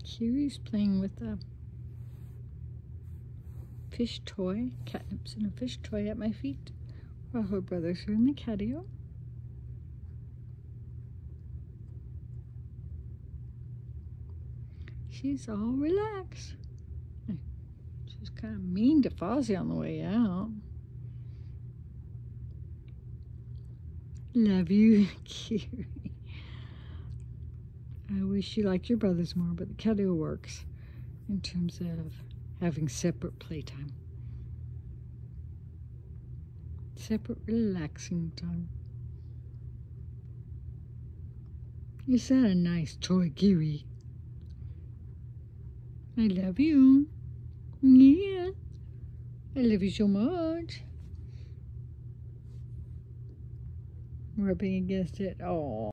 Kiri's playing with a fish toy, catnips and a fish toy at my feet, while her brothers are in the catio. She's all relaxed. She was kind of mean to Fozzie on the way out. Love you, Kiri. I wish you liked your brothers more, but the catio works in terms of having separate playtime. Separate relaxing time. Is that a nice toy, Kiri? I love you. Yeah. I love you so much. Rubbing against it. Oh.